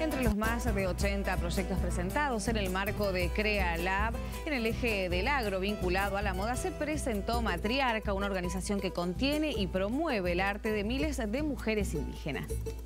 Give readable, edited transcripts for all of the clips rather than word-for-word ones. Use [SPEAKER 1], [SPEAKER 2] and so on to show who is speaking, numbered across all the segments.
[SPEAKER 1] Entre los más de 80 proyectos presentados en el marco de Crea Lab, en el eje del agro vinculado a la moda, se presentó Matriarca, una organización que contiene y promueve el arte de miles de mujeres indígenas.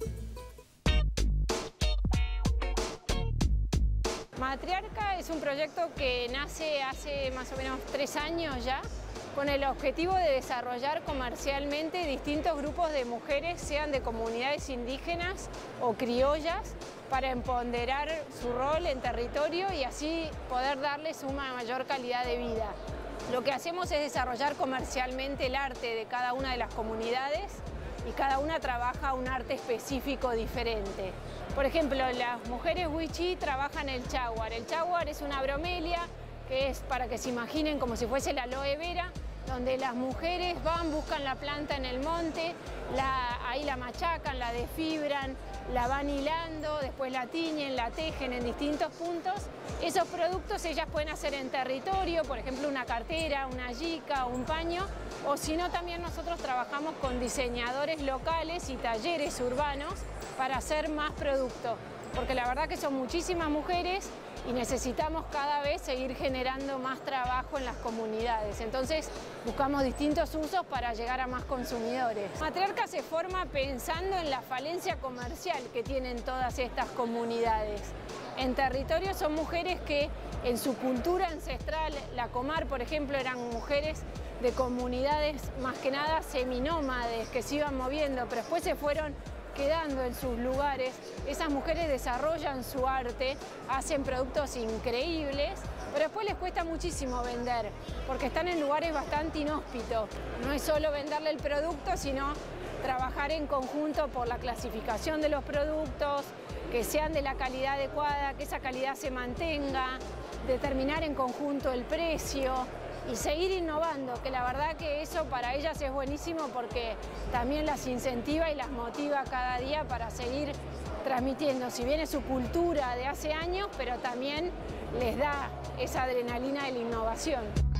[SPEAKER 2] Matriarca es un proyecto que nace hace más o menos 3 años ya, con el objetivo de desarrollar comercialmente distintos grupos de mujeres, sean de comunidades indígenas o criollas, para empoderar su rol en territorio y así poder darles una mayor calidad de vida. Lo que hacemos es desarrollar comercialmente el arte de cada una de las comunidades y cada una trabaja un arte específico diferente. Por ejemplo, las mujeres wichí trabajan el chaguar. El chaguar es una bromelia que es, para que se imaginen, como si fuese la aloe vera, donde las mujeres van, buscan la planta en el monte, ahí la machacan, la desfibran, la van hilando, después la tiñen, la tejen en distintos puntos. Esos productos ellas pueden hacer en territorio, por ejemplo una cartera, una yica, un paño, o si no también nosotros trabajamos con diseñadores locales y talleres urbanos para hacer más producto, porque la verdad que son muchísimas mujeres y necesitamos cada vez seguir generando más trabajo en las comunidades. Entonces buscamos distintos usos para llegar a más consumidores. Matriarca se forma pensando en la falencia comercial que tienen todas estas comunidades. En territorio son mujeres que en su cultura ancestral, la comar por ejemplo, eran mujeres de comunidades más que nada seminómades que se iban moviendo, pero después se fueron quedando en sus lugares. Esas mujeres desarrollan su arte, hacen productos increíbles, pero después les cuesta muchísimo vender, porque están en lugares bastante inhóspitos. No es solo venderle el producto, sino trabajar en conjunto por la clasificación de los productos, que sean de la calidad adecuada, que esa calidad se mantenga, determinar en conjunto el precio y seguir innovando, que la verdad que eso para ellas es buenísimo porque también las incentiva y las motiva cada día para seguir transmitiendo, si bien es su cultura de hace años, pero también les da esa adrenalina de la innovación.